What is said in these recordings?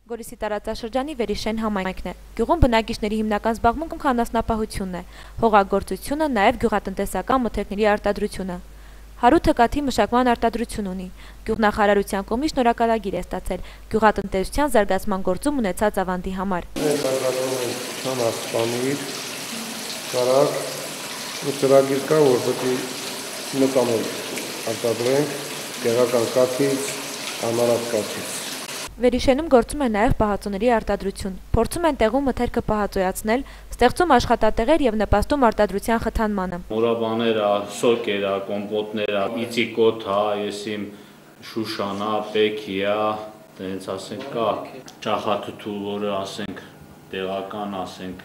Գորիսի տարածաշրջանի Վերիշեն համայնքն է։ Գյուղում բնակիչների հիմնական զբաղմունքը անասնապահությունն է, հողագործությունը, նաև գյուղատնտեսական մթերքների արտադրությունը։ Հարութը կաթի մշակման արտադրություն ունի։ Գյուղնախարարության կողմից շնորհակալագիր է ստացել գյուղատնտեսության զարգացման գործում ունեցած ավանդի համար։ Ծրագիր կա, որ պետք է մտանել արտադրենք տեղական կաթից, անարատ կաթից։ Վերիշենում գործում է նաև պահածոների արտադրություն։ Փորձում են տեղում մթերքը պահածոյացնել, ստեղծում աշխատատեղեր եւ նպաստում արտադրության խթանմանը։ Մուրաբաներ, սոկեր, կոմպոտներ, իծիկոտ, եսիմ շուշանա, պեքիա, տենց ասենք կա ճախաթութու, որը ասենք տեղական, ասենք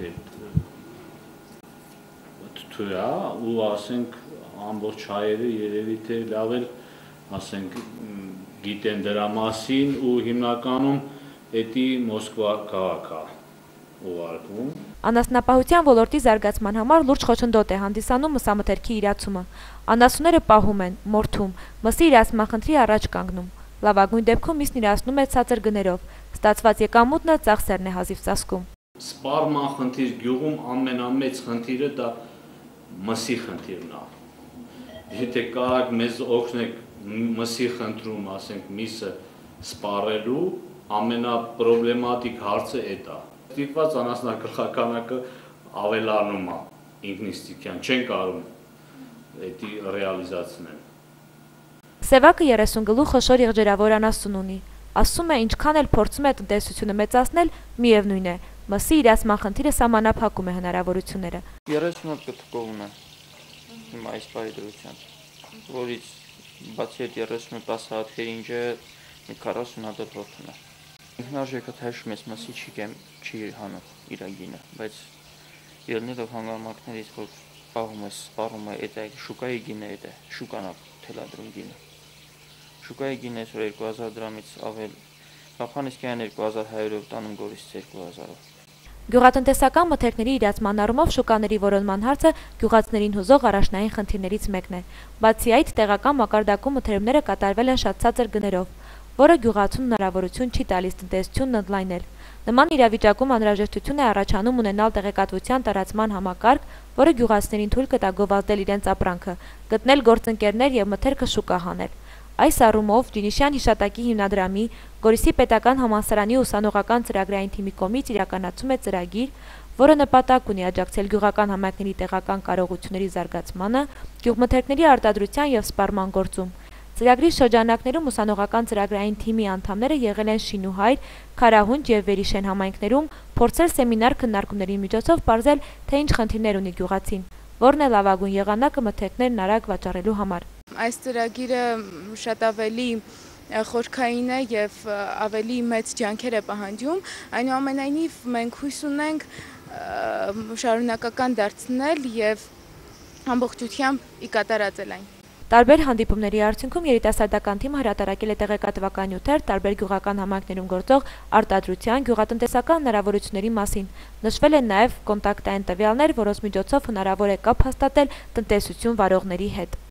թութու է, ու ասենք ամբողջ հայերը երևի թե լավ էլ ասենք գիտեն դրա մասին ու հիմնականում էդի Մոսկվա քաղաք է ուղարկվում։ Անասնապահության ոլորտի զարգացման համար լուրջ խոչընդոտ է հանդիսանում մսամթերքի իրացումը։ Անասունները պահում են, մորթում, մսի իրացման խնդրի առաջ կանգնում։ Լավագույն դեպքում միսն իրացնում է ցածր գներով, ստացված եկամուտն ծախսերն է հազիվ ծածկում։ Սպառման խնդիր գյուղում ամենամեծ խնդիրը դա մսի խնդիրն է։ Եթե կարաք մեզ օգնեք մսի խնդրում, ասենք միսը սպառելու ամենապրոբլեմատիկ հարցը է դա։ Ստիպված անասնագլխականակը ավելանում է ինքնիստիկյան, չեն կարում էդի ռեալիզացնել։ Սևակը 30 գլուխ խոշոր եղջերավոր անասուն ունի։ Ասում է, ինչքան էլ փորձում է տնտեսությունը մեծացնել, միևնույն է, մսի իրացման խնդիրը սահմանափակում է հնարավորությունները։ 38 կտկողն է հիմա այս պահի դրությամբ, որից բացի այդ 38 հատքերինջը մի 40 հատ որդն է։ Ինքնարժեքը թաշում ես մսի չի հանում իր գինը, բայց ելնելով հանգամանքներից, որ պահում ես, սպառում է, այդ շուկայի գինը է, շուկան է թելադրում գինը։ Շուկայի գինը այսօր 2000 դրամից ավել, Փափանիսկյան 2100-ով տանում, Գորիսից 2000-ով։ Գյուղատնտեսական մթերքների իրացման առումով շուկաների որոնման հարցը գյուղացիներին հուզող առաջնային խնդիրներից մեկն է։ Բացի այդ, տեղական մակարդակում մթերումները կատարվել են շատ ցածր գներով, որը գյուղացուն հնարավորություն չի տալիս տնտեսությունն ընդլայնել։ Նման իրավիճակում անհրաժեշտություն է առաջանում ունենալ տեղեկատվության տարածման համակարգ, որը գյուղացիներին թույլ կտա գովազդել իրենց ապրանքը, գտնել գործընկերներ եւ մթերքը շուկա հանել։ Այս առումով Ջինիշյան հիշատակի հիմնադրամի, Գորիսի պետական համալսարանի ուսանողական ծրագրային թիմի կողմից իրականացում է ծրագիր, որը նպատակ ունի աջակցել գյուղական համայնքների տեղական կարողությունների զարգացմանը, գյուղմթերքների արտադրության եւ սպառման գործում։ Ծրագրի շրջանակներում ուսանողական ծրագրային թիմի անդամները եղել են Շինուհայր, Քարահունջ եւ Վերիշեն համայնքներում, փորձել սեմինար քննարկումների միջոցով ողջել, թե ինչ խնդիրներ ունի գյուղացին, որն է լավագույն եղանակը մթերքներն արագ վաճառելու համար։ Այս ծրագիրը շատ ավելի խորքային է եւ ավելի մեծ ջանքեր է պահանջում, այնուամենայնիվ մենք հույս ունենք շարունակական դարձնել եւ ամբողջությամբ ի կատարածել այն։ Տարբեր հանդիպումների արդյունքում երիտասարդական թիմը հրատարակել է տեղեկատվական նյութեր տարբեր գյուղական համայնքներում գործող արտադրության, գյուղատնտեսական հնարավորությունների մասին։ Նշվել են նաև կոնտակտային տվյալներ, որոնց միջոցով հնարավոր է կապ հաստատել տնտեսություն վարողների հետ։